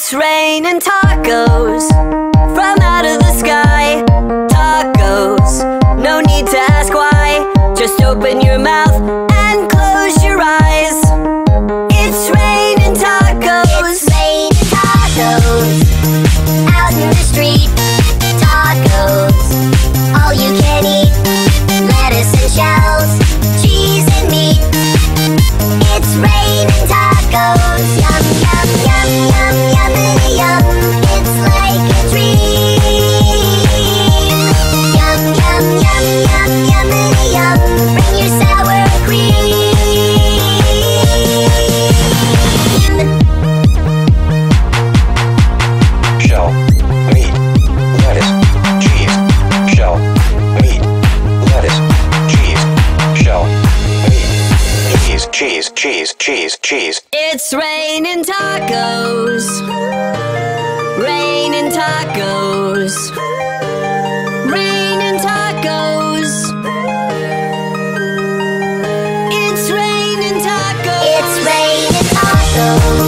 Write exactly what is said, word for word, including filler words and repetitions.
It's raining tacos from out of the sky. Tacos, no need to ask why. Just open your mouth and close your eyes. It's raining tacos. It's raining tacos out in the street. Tacos, all you can eat. Lettuce and shells, cheese and meat. It's raining tacos. Yum, yum, yum, yum, yummity yum. It's like a dream. Yum, yum, yum, yum, yummity yum. Bring your sour cream. Shell, meat, lettuce, cheese. Shell, meat, lettuce, cheese. Shell, meat, cheese, cheese, cheese, cheese, cheese. It's raining tacos. Raining tacos. Raining tacos. It's raining tacos. It's raining tacos.